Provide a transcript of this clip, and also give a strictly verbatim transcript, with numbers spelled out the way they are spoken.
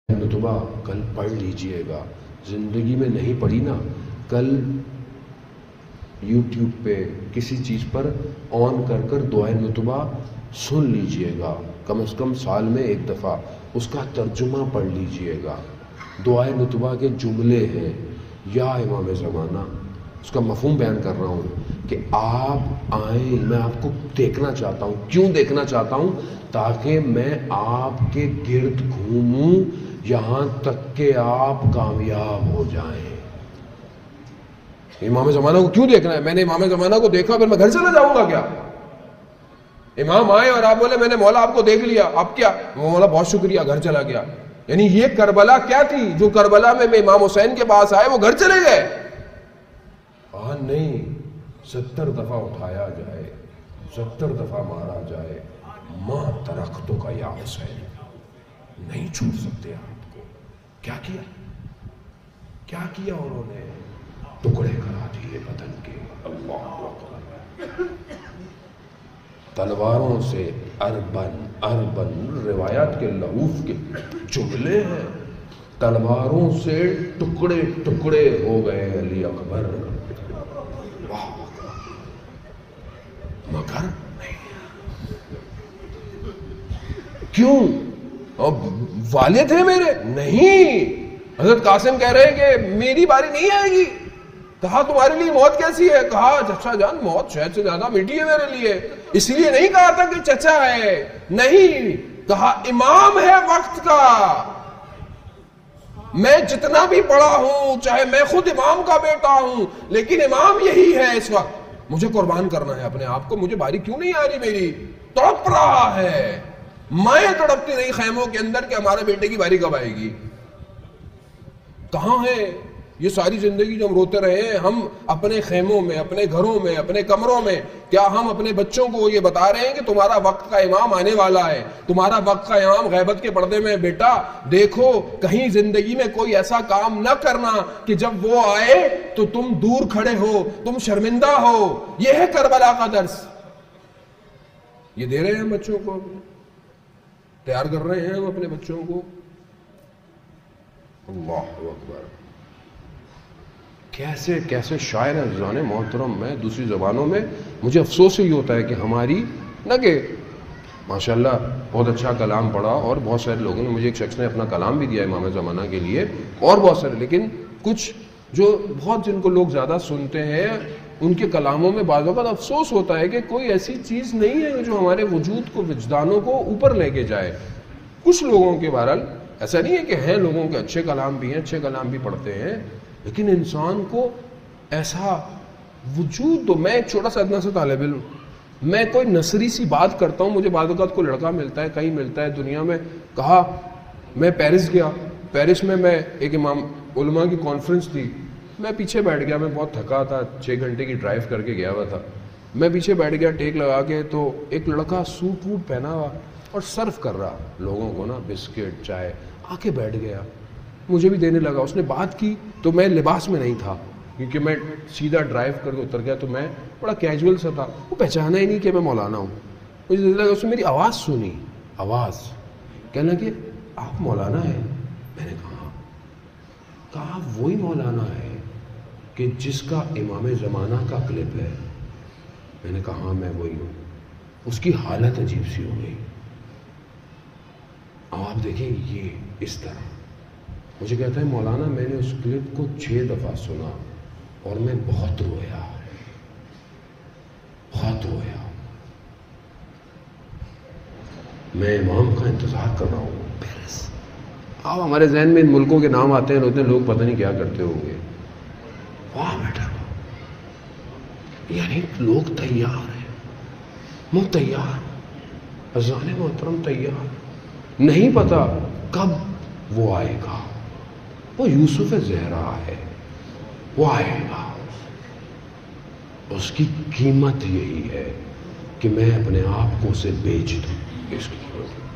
نتبہ کل پڑھ لیجئے گا، زندگی میں نہیں پڑھی نا، کل یوٹیوب پہ کسی چیز پر آن کر کر دعائے نتبہ سن لیجئے گا، کم از کم سال میں ایک دفعہ اس کا ترجمہ پڑھ لیجئے گا۔ دعائے نتبہ کے جملے ہیں، یا امام زمانہ، اس کا مفہوم بیان کر رہا ہوں کہ آپ آئیں، میں آپ کو دیکھنا چاہتا ہوں۔ کیوں دیکھنا چاہتا ہوں؟ تاکہ میں آپ کے گرد گھوموں یہاں تک کہ آپ کامیاب ہو جائیں۔ امام زمانہ کو کیوں دیکھنا ہے؟ میں نے امام زمانہ کو دیکھا پھر میں گھر چلا جاؤں گا کیا؟ امام آئے اور آپ بولے میں نے مولا آپ کو دیکھ لیا، اب کیا؟ مولا بہت شکریہ، گھر چلا گیا۔ یعنی یہ کربلا کیا تھی؟ جو کربلا میں میں امام حسین کے پاس آئے وہ گھر چلے گئے؟ ہاں نہیں، ستر دفعہ اٹھایا جائے، ستر دفعہ مارا جائے، ماں درختوں کا یا حسین، نہیں چھوڑ سکتے آپ کو۔ کیا کیا؟ کیا کیا انہوں نے؟ ٹکڑے کرا دیے بدن کے۔ اللہ اکبر۔ تلواروں سے اربن اربن، روایات کے لعوف کے جملے ہیں، تلواروں سے ٹکڑے ٹکڑے ہو گئے علی اکبر۔ مگر کیوں؟ والد ہیں میرے؟ نہیں، حضرت قاسم کہہ رہے ہیں کہ میری باری نہیں آئے گی۔ کہا تمہارے لیے موت کیسی ہے؟ کہا چچا جان موت شاید سے زیادہ میٹھی ہے میرے لیے، اس لیے نہیں کہا تھا کہ چچا ہے، نہیں، کہا امام ہے وقت کا، میں جتنا بھی پڑھا ہوں، چاہے میں خود امام کا بیٹا ہوں، لیکن امام یہی ہے اس وقت، مجھے قربان کرنا ہے اپنے آپ کو۔ مجھے باری کیوں نہیں آ رہی میری؟ تڑپ رہا ہے، مائیں تڑپتی نہیں خیموں کے اندر کہ ہمارے بیٹے کی باری کب آئے گی۔ کہاں ہے یہ ساری زندگی جو ہم روتے رہے ہیں؟ ہم اپنے خیموں میں، اپنے گھروں میں، اپنے کمروں میں، کیا ہم اپنے بچوں کو یہ بتا رہے ہیں کہ تمہارا وقت کا امام آنے والا ہے، تمہارا وقت کا امام غیبت کے پردے میں، بیٹا دیکھو کہیں زندگی میں کوئی ایسا کام نہ کرنا کہ جب وہ آئے تو تم دور کھڑے ہو، تم شرمندہ ہو۔ یہ ہے کربلا کا درس، یہ دے رہے ہیں ہم بچوں کو، تیار کر رہے ہیں ہم اپنے بچوں کو۔ اللہ اکبر۔ کیسے کیسے شاعر ہیں عزیزان محترم۔ میں دوسری زبانوں میں مجھے افسوس ہی ہوتا ہے کہ ہماری نہ کہ ماشاءاللہ بہت اچھا کلام پڑھا، اور بہت سارے لوگوں نے، مجھے ایک شخص نے اپنا کلام بھی دیا امام زمانہ کے لیے، اور بہت سارے، لیکن کچھ جو بہت جن کو لوگ زیادہ سنتے ہیں ان کے کلاموں میں بعض اوقات افسوس ہوتا ہے کہ کوئی ایسی چیز نہیں ہے جو ہمارے وجود کو، وجدانوں کو اوپر لے کے جائے۔ کچھ لوگوں کے بہرحال ایسا نہیں ہے کہ ہیں لوگوں کے اچھے کلام بھی ہیں، اچھے کلام بھی پڑھتے ہیں، لیکن انسان کو ایسا وجود دو۔ میں ایک چھوٹا سا ادنا سا طالب علم، میں کوئی نثری سی بات کرتا ہوں، مجھے بعض اوقات کوئی لڑکا ملتا ہے، کہیں ملتا ہے دنیا میں، کہا میں پیرس گیا، پیرس میں میں ایک امام علماء کی کانفرنس تھی، میں پیچھے بیٹھ گیا، میں بہت تھکا تھا، چھ گھنٹے کی ڈرائیو کر کے گیا ہوا تھا، میں پیچھے بیٹھ گیا ٹیک لگا کے، تو ایک لڑکا سوٹ ووٹ پہنا ہوا اور سرو کر رہا لوگوں کو نا بسکٹ چائے، آ کے بیٹھ گیا، مجھے بھی دینے لگا۔ اس نے بات کی تو میں لباس میں نہیں تھا کیونکہ میں سیدھا ڈرائیو کر کے اتر گیا، تو میں بڑا کیجول سا تھا، وہ پہچانا ہی نہیں کہ میں مولانا ہوں۔ مجھے لگا اس نے میری آواز سنی، آواز کہنا کہ آپ مولانا ہیں؟ میں نے کہا کہا وہی مولانا ہے کہ جس کا امام زمانہ کا کلپ ہے؟ میں نے کہا ہاں میں وہی ہوں۔ اس کی حالت عجیب سی ہو گئی۔ اب آپ دیکھیں یہ اس طرح مجھے کہتا ہے مولانا میں نے اس کلپ کو چھ دفعہ سنا اور میں بہت رویا، بہت رویا، میں امام کا انتظار کر رہا ہوں پیرس۔ اب ہمارے ذہن میں ان ملکوں کے نام آتے ہیں، ہوتے ہیں لوگ پتہ نہیں کیا کرتے ہوں گے، وہاں بیٹھا ہوا، یعنی لوگ تیار ہیں، وہ تیار، اذان محترم تیار، نہیں پتا کب وہ آئے گا، وہ یوسف زہرا ہے، وہ آئے گا، اس کی قیمت یہی ہے کہ میں اپنے آپ کو اسے بیچ دوں، اس کی